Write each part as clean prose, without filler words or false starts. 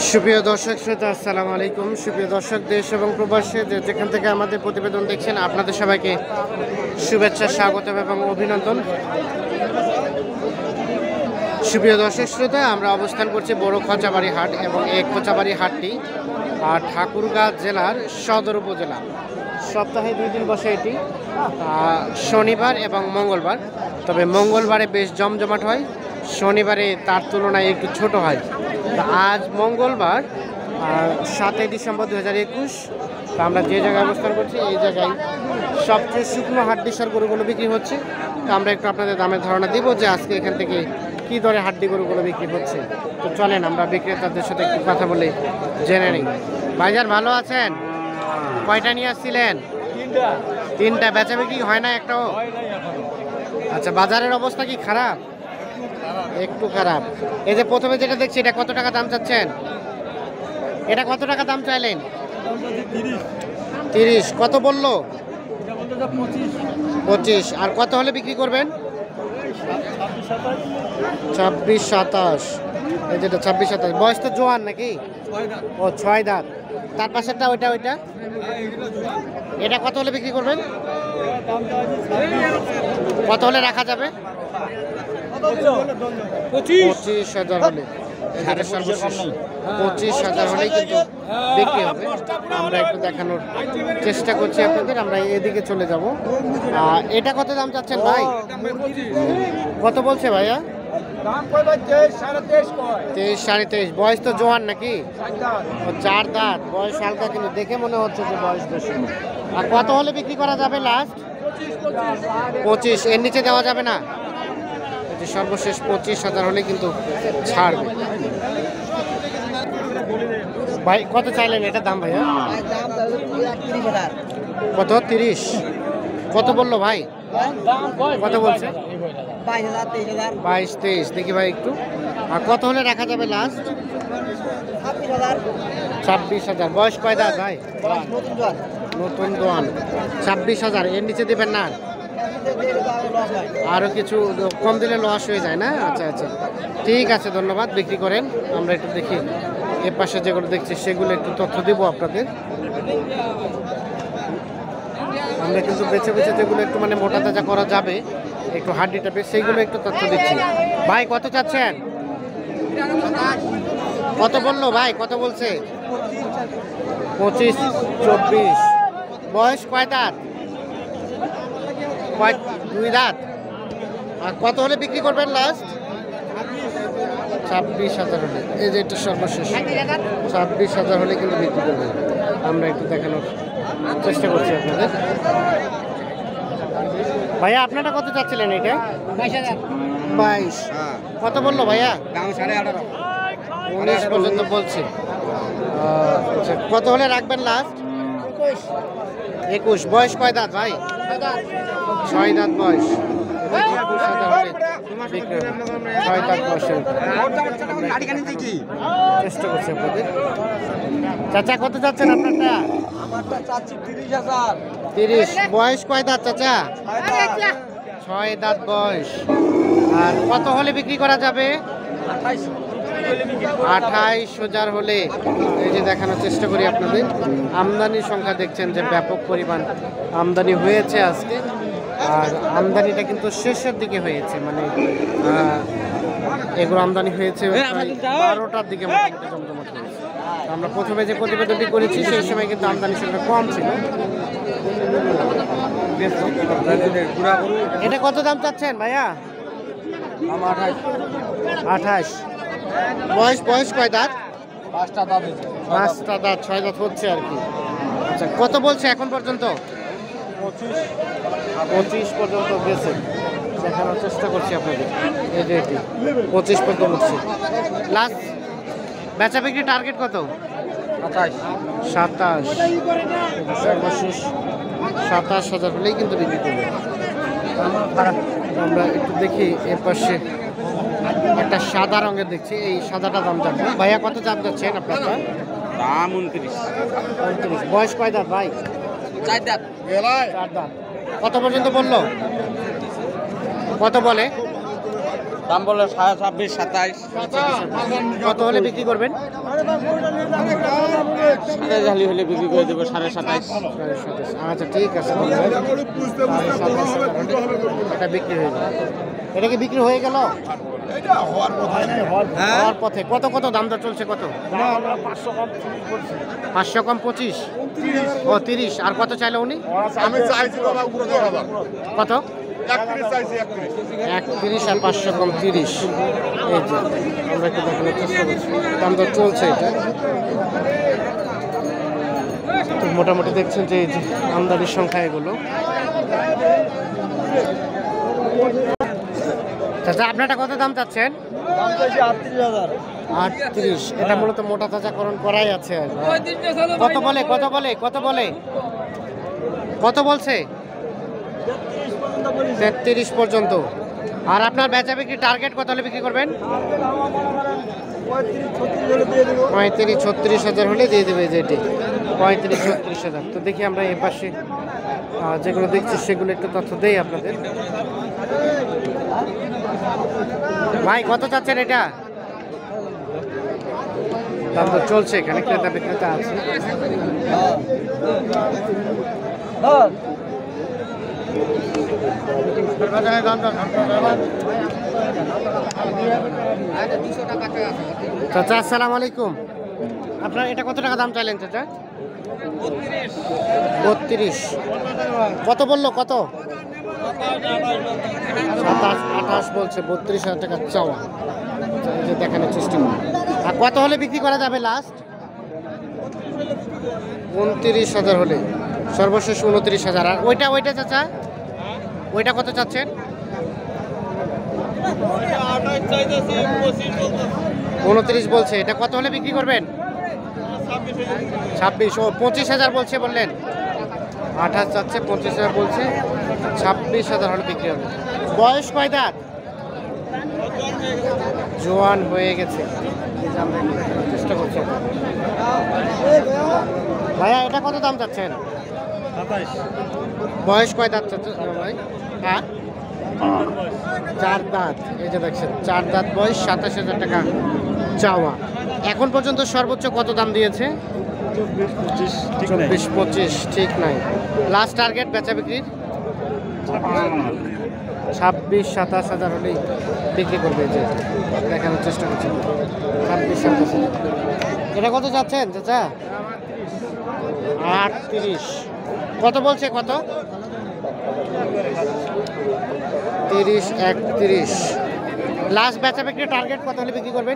সুপ্রিয় দর্শক শ্রোতা আসসালামু আলাইকুম। সুপ্রিয় দর্শক, দেশ এবং প্রবাসে যেখান থেকে আমাদের প্রতিবেদন দেখছেন, আপনাদের সবাইকে শুভেচ্ছা, স্বাগত এবং অভিনন্দন। সুপ্রিয় দর্শক শ্রোতা, আমরা অবস্থান করছি বড় খোঁচাবাড়ি হাট এবং এই খোঁচাবাড়ি হাটটি ঠাকুরগাঁও জেলার সদর উপজেলা। সপ্তাহে 2 দিন বসে এটি, শনিবার এবং মঙ্গলবার। তবে মঙ্গলবারে বেশ জমজমাট হয়, শনিবারে তার তুলনায় একটু ছোট হয়। আজ মঙ্গলবার 7 ডিসেম্বর 2021। তো আমরা যে জায়গায় অবস্থান করছি এই জায়গায় সবচেয়ে শুকনো হাড্ডিসার গরুগুলো বিক্রি হচ্ছে। তো আমরা একটু আপনাদের দামের ধারণা দিব যে আজকে এখান থেকে কী দরে হাড্ডি গরুগুলো বিক্রি হচ্ছে। তো চলেন আমরা বিক্রেতাদের সাথে একটু কথা বলে জেনে নিই। ভাইজান ভালো আছেন? কয়টা নিয়ে আসছিলেন? তিনটা। বেচা বিক্রি হয় না একটাও? আচ্ছা, বাজারের অবস্থা কি খারাপ? একটু খারাপ। এই যে প্রথমে যেটা দেখছি, এটা কত টাকা দাম চাচ্ছেন? এটা কত টাকা দাম চাইলেন? 30। কত বললো? 25। আর কত হলে বিক্রি করবেন? 26-27। এই যেটা 26-27। বয়স তো জোয়ান নাকি? ও 6 দাঁত। তার পাশেরটা ওইটা এটা কত হলে বিক্রি করবেন? কত হলে রাখা যাবে? 25,000 হলে। 25,000 হলেই কিন্তু বিক্রি হবে। আমরা একটু দেখানোর চেষ্টা করছি আপনাদের। আমরা এদিকে চলে যাব। এটা কত দাম চাচ্ছেন ভাই? কত বলছে ভাইয়া? 23-23.5। বয়স তো জোয়ান নাকি? 4 দাঁত। বয়স হালকা, কিন্তু দেখে মনে হচ্ছে যে বয়স বেশি। আর কত হলে বিক্রি করা যাবে লাস্ট? 25। এর নিচে দেওয়া যাবে না? সর্বশেষ 25,000 হলে কিন্তু ছাড়বে। ভাই কত চাইলেন এটা দাম ভাইয়া? কত? 30। কত বললো ভাই? কত বলছে? 22-23। দেখি ভাই একটু। আর কত হলে রাখা যাবে লাস্ট? 26,000। বয়স কয় দাঁত ভাই? নতুন দোয়ান। 26,000। এর নিচে দেবেন না? আরও কিছু কম দিলে লস হয়ে যায় না? আচ্ছা আচ্ছা, ঠিক আছে, ধন্যবাদ। বিক্রি করেন। আমরা একটু দেখি এর পাশে যেগুলো দেখছি সেগুলো একটু তথ্য দিব আপনাদের। আমরা কিন্তু বেছে বেছে যেগুলো একটু মানে মোটা তাজা করা যাবে, একটু হাড্ডি টাইপের, সেইগুলো একটু তথ্য দিচ্ছি। ভাই কত চাচ্ছেন? কত বললো ভাই? কত বলছে? 25-24। বয়স কয় দাঁত? 2 দাঁত। আর কত হলে বিক্রি করবেন লাস্ট? 26,000 হলে। এই যে এটা সর্বশেষ 26,000 হলে কিন্তু বিক্রি করবেন। আমরা একটু দেখানোর চেষ্টা করছি আপনাদের। ভাইয়া আপনারা কত চাচ্ছিলেন এটা? 22। কত বললো ভাইয়া? 19 পর্যন্ত বলছে। আচ্ছা, কত হলে রাখবেন লাস্ট? 21। বয়স কয় দাঁত ভাই? 6 দাঁত বয়স। 21,000 হলে বিক্রি হবে। 6 দাঁত বয়সের চেষ্টা করছি আপনাদের। চাচা কত চাচ্ছেন আপনারটা? 30। বয়স কয় দাঁত চাচা? 6 দাঁত বয়স। আর কত হলে বিক্রি করা যাবে? 28,000 হলে। এই যে দেখানোর চেষ্টা করি আপনাদের। আমদানির সংখ্যা দেখছেন যে ব্যাপক পরিমাণ আমদানি হয়েছে আজকে। আর আমদানিটা কিন্তু শেষের দিকে হয়েছে, মানে এগুলো আমদানি হয়েছে 12টার দিকে মোটামুটি জমজমাট হয়েছে। আমরা প্রথমে যে প্রতিবেদনটি করেছি সেই সময় কিন্তু আমদানির সংখ্যা কম ছিল। এটা কত দাম চাচ্ছেন ভাইয়া? 28। বয়স কয় দাঁত? 5টা দাঁত। 6 দাঁত হচ্ছে আর কি। আচ্ছা, কত বলছে এখন পর্যন্ত? 25 পর্যন্ত গেছে। দেখানোর চেষ্টা করছি আপনাদের। এই যে এটি 25 পর্যন্ত উঠছে। লাস্ট বেচা বিক্রি টার্গেট কত? 27। সর্বশেষ 27,000 হলেই কিন্তু বিক্রি করবে। আমরা একটু দেখি এর পাশে একটা সাদা রঙের দেখছি, এই সাদাটা দাম যাচ্ছে। ভাইয়া কত দাম যাচ্ছেন আপনারটা? দাম 29। বয়স কয় দাঁত ভাই? 4 দাঁত। 4 দাঁত। কত পর্যন্ত বললো? কত বলে? দাম বলে 26, 27। কত হলে বিক্রি করবেন? 27 হলে বিক্রি করে দেবো 27.5। আচ্ছা ঠিক আছে, এটা বিক্রি হয়ে গেল। এটা কি বিক্রি হয়ে গেল? হওয়ার পথে। কত কত দাম দর চলছে? কত? 500 কম 25, ও 30। আর কত চাইলো উনি? আমি চাইছি বাবা উপরে দেওয়া হবে। কত? 31 চাইছি 31। 31 আর 500 কম 30। এই যে আমরা একটু দেখানোর চেষ্টা করছি, দাম দর চলছে এটা। তো মোটামুটি দেখছেন যে এই যে আমদানির সংখ্যা এগুলো। চাচা আপনারটা কত দাম চাচ্ছেন? 38। এটা মূলত মোটা তাজাকরণ করাই আছে। কত বলে কত বলে কত বলে কত বলছে? 33 পর্যন্ত। আর আপনার বেচা বিক্রি টার্গেট কত হলে বিক্রি করবেন? 35-36 হাজার হলে দিয়ে দেবে যেটি 35-36 হাজার। তো দেখি আমরা এ পাশে যেগুলো দেখছি সেগুলো একটু তথ্য দেই আপনাদের। ভাই কত চাচ্ছেন এটা? দাম তো চলছে, এখানে ক্রেতা বিক্রেতা আছে। চাচা আসসালামু আলাইকুম। আপনার এটা কত টাকা দাম চাইলেন চাচা? 32। কত বললো? কত? 27-28 বলছে। 32,000 টাকা চাওয়া। এই যে দেখানোর চেষ্টা করুন। আর কত হলে বিক্রি করা যাবে লাস্ট? 29,000 হলে সর্বশেষ 29,000। আর ওইটা ওইটা চাচা ওইটা কত চাচ্ছেন? 29 বলছে। এটা কত হলে বিক্রি করবেন? 26। ও 25,000 বলছে বললেন। 28 চাচ্ছে, 25,000 বলছে। 26,000 হলে বিক্রি হবে। বয়স কয় দাঁত? জোয়ান হয়ে গেছে। আমরা একটু দেখানোর চেষ্টা করছি। ভাইয়া এটা কত দাম চাচ্ছেন? 27। বয়স কয় দাঁত চাচ্ছেন ভাই? হ্যাঁ 4 দাঁত। এই যে দেখছেন 4 দাঁত বয়স, 27,000 টাকা চাওয়া। এখন পর্যন্ত সর্বোচ্চ কত দাম দিয়েছে? 24-25 ঠিক নাই। লাস্ট টার্গেট বেচা বিক্রির 26-27 হাজার হলেই বিক্রি করবে। যে দেখানোর চেষ্টা করছি 26-27 হাজার। এটা কত যাচ্ছেন চাচা? 38। কত বলছে? কত? 30-31। লাস্ট বেচা বিক্রির টার্গেট কত হলে বিক্রি করবেন?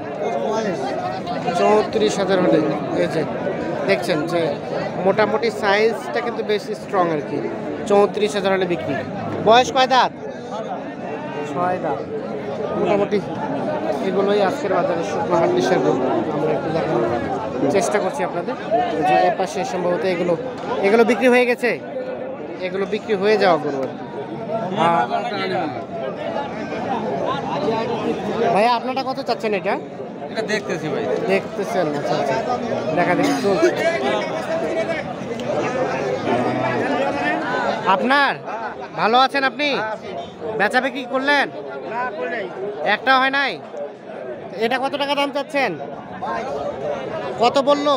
34,000 হলে। এই যে দেখছেন যে মোটামুটি সাইজটা কিন্তু বেশি স্ট্রং আর কি। 34,000 হলে বিক্রি। বয়স কয় দাঁত? 6 দাঁত। মোটামুটি এগুলোই আজকের বাজারে শুকনো হাড্ডিসের গরু। আমরা একটু দেখানোর চেষ্টা করছি আপনাদের। যে এর পাশে সম্ভবত এগুলো এগুলো বিক্রি হয়ে গেছে। এগুলো বিক্রি হয়ে যাওয়া গরু আর কি। ভাইয়া আপনারটা কত চাচ্ছেন এটা? এটা দেখতেছি ভাই। দেখতেছেন? আচ্ছা আচ্ছা, দেখা দেখি চলছে। আপনার ভালো আছেন আপনি? বেচা বিক্রি করলেন? একটা হয় নাই। এটা কত টাকা দাম চাচ্ছেন? কত বললো?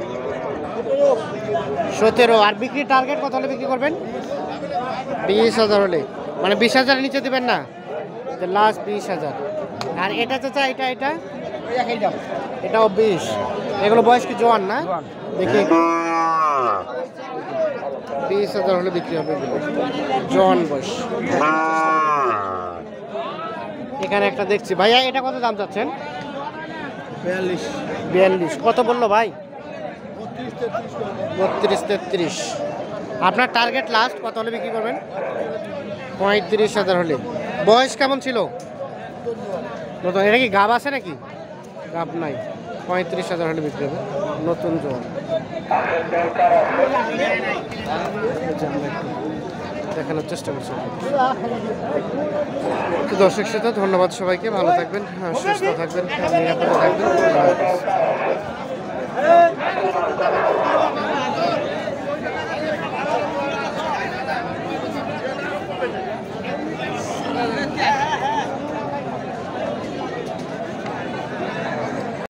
17। আর বিক্রি টার্গেট কত হলে বিক্রি করবেন? 20,000 হলে। মানে 20,000 নিচে দিবেন না? লাস্ট 20,000। আর এটা চাচা এটা এটা এটাও 20। এগুলো বয়স কি জোয়ান না? দেখি 20,000 হলে বিক্রি হবে এগুলো, জোয়ান বয়স। এখানে একটা দেখছি। ভাইয়া এটা কত দাম চাচ্ছেন? 42। কত বললো ভাই? 32-33। আপনার টার্গেট লাস্ট কত হলে বিক্রি করবেন? 35,000 হলে। বয়স কেমন ছিল? নতুন। এটা কি গাব আছে নাকি? গাব নাই। 35,000 হলে বিক্রি হবে, নতুন জোয়ান। দেখানোর চেষ্টা করছি। তো দর্শক শ্রোতা ধন্যবাদ সবাইকে। ভালো থাকবেন, সুস্থ থাকবেন, নিরাপদে থাকবেন।